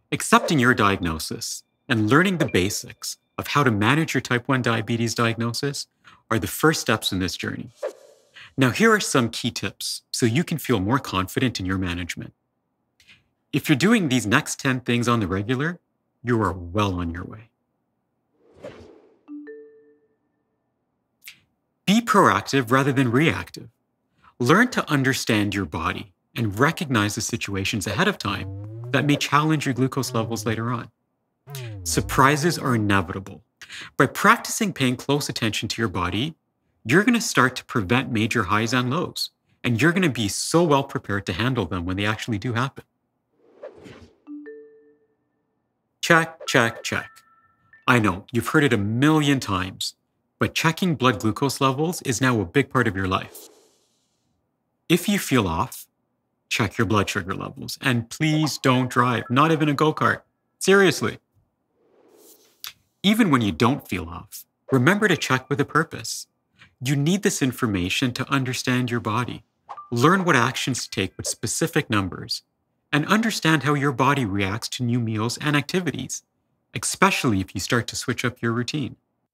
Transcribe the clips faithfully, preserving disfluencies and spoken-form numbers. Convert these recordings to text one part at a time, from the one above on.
Accepting your diagnosis and learning the basics of how to manage your type one diabetes diagnosis are the first steps in this journey. Now, here are some key tips so you can feel more confident in your management. If you're doing these next ten things on the regular, you are well on your way. Be proactive rather than reactive. Learn to understand your body and recognize the situations ahead of time that may challenge your glucose levels later on. Surprises are inevitable. By practicing paying close attention to your body, you're going to start to prevent major highs and lows, and you're going to be so well prepared to handle them when they actually do happen. Check, check, check. I know, you've heard it a million times, but checking blood glucose levels is now a big part of your life. If you feel off, check your blood sugar levels, and please don't drive, not even a go-kart. Seriously. Even when you don't feel off, remember to check with a purpose. You need this information to understand your body, learn what actions to take with specific numbers, and understand how your body reacts to new meals and activities, especially if you start to switch up your routine.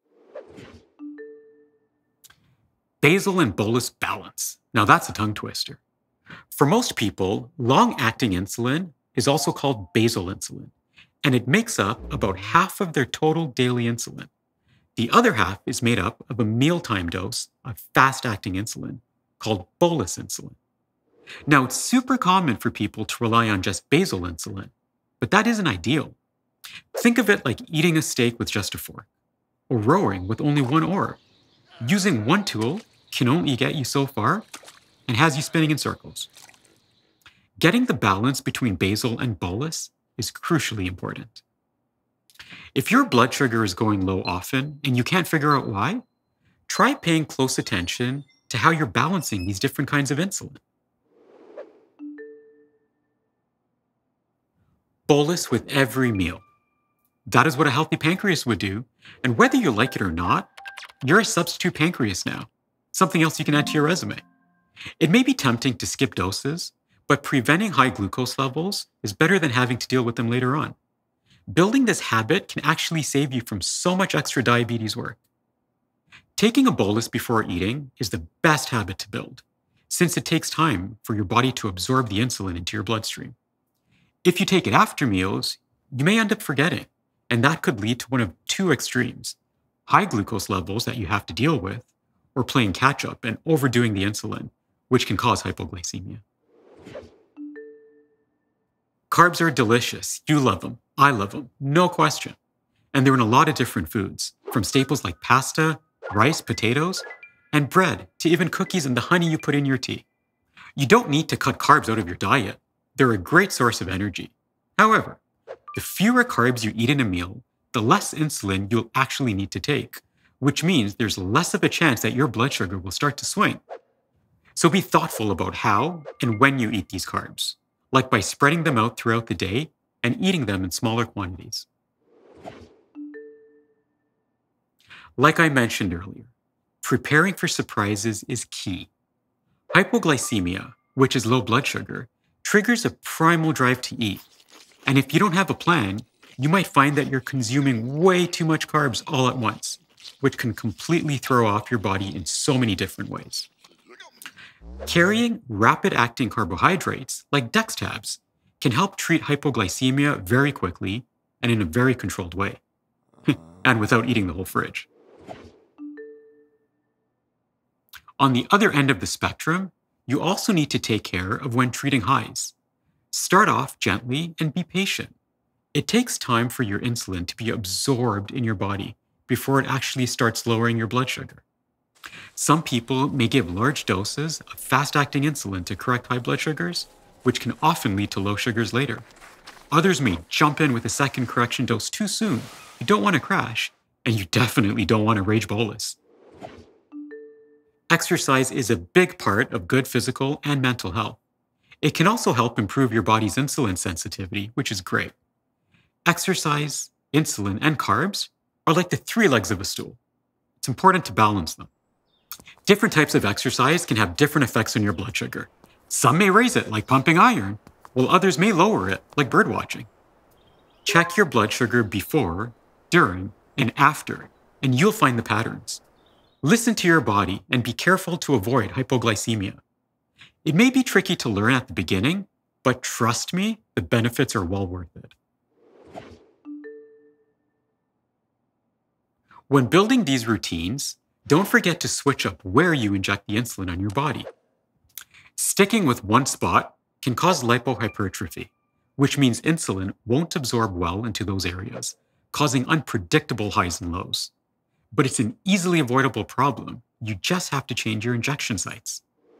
Basal and bolus balance. Now that's a tongue twister. For most people, long-acting insulin is also called basal insulin, and it makes up about half of their total daily insulin. The other half is made up of a mealtime dose of fast-acting insulin called bolus insulin. Now, it's super common for people to rely on just basal insulin, but that isn't ideal. Think of it like eating a steak with just a fork, or rowing with only one oar. Using one tool can only get you so far and has you spinning in circles. Getting the balance between basal and bolus is crucially important. If your blood sugar is going low often and you can't figure out why, try paying close attention to how you're balancing these different kinds of insulin. Bolus with every meal. That is what a healthy pancreas would do, and whether you like it or not, you're a substitute pancreas now, something else you can add to your resume. It may be tempting to skip doses, but preventing high glucose levels is better than having to deal with them later on. Building this habit can actually save you from so much extra diabetes work. Taking a bolus before eating is the best habit to build, since it takes time for your body to absorb the insulin into your bloodstream. If you take it after meals, you may end up forgetting, and that could lead to one of two extremes: high glucose levels that you have to deal with, or playing catch-up and overdoing the insulin, which can cause hypoglycemia. Carbs are delicious. You love them. I love them. No question. And they're in a lot of different foods, from staples like pasta, rice, potatoes, and bread, to even cookies and the honey you put in your tea. You don't need to cut carbs out of your diet. They're a great source of energy. However, the fewer carbs you eat in a meal, the less insulin you'll actually need to take, which means there's less of a chance that your blood sugar will start to swing. So be thoughtful about how and when you eat these carbs, like by spreading them out throughout the day and eating them in smaller quantities. Like I mentioned earlier, preparing for surprises is key. Hypoglycemia, which is low blood sugar, triggers a primal drive to eat. And if you don't have a plan, you might find that you're consuming way too much carbs all at once, which can completely throw off your body in so many different ways. Carrying rapid-acting carbohydrates, like dextabs, can help treat hypoglycemia very quickly and in a very controlled way, and without eating the whole fridge. On the other end of the spectrum, you also need to take care of when treating highs. Start off gently and be patient. It takes time for your insulin to be absorbed in your body before it actually starts lowering your blood sugar. Some people may give large doses of fast-acting insulin to correct high blood sugars, which can often lead to low sugars later. Others may jump in with a second correction dose too soon. You don't want to crash, and you definitely don't want to rage bolus. Exercise is a big part of good physical and mental health. It can also help improve your body's insulin sensitivity, which is great. Exercise, insulin, and carbs are like the three legs of a stool. It's important to balance them. Different types of exercise can have different effects on your blood sugar. Some may raise it, like pumping iron, while others may lower it, like bird watching. Check your blood sugar before, during, and after, and you'll find the patterns. Listen to your body and be careful to avoid hypoglycemia. It may be tricky to learn at the beginning, but trust me, the benefits are well worth it. When building these routines, don't forget to switch up where you inject the insulin on your body. Sticking with one spot can cause lipohypertrophy, which means insulin won't absorb well into those areas, causing unpredictable highs and lows. But it's an easily avoidable problem. You just have to change your injection sites.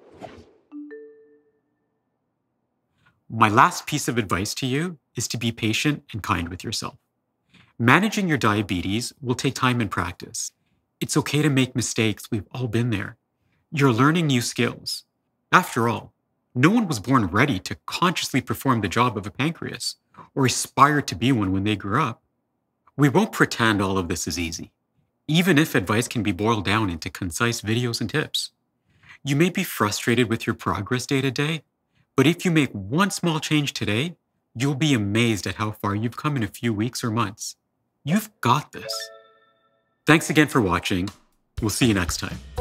My last piece of advice to you is to be patient and kind with yourself. Managing your diabetes will take time and practice. It's okay to make mistakes. We've all been there. You're learning new skills. After all, no one was born ready to consciously perform the job of a pancreas or aspire to be one when they grew up. We won't pretend all of this is easy, even if advice can be boiled down into concise videos and tips. You may be frustrated with your progress day to day, but if you make one small change today, you'll be amazed at how far you've come in a few weeks or months. You've got this. Thanks again for watching. We'll see you next time.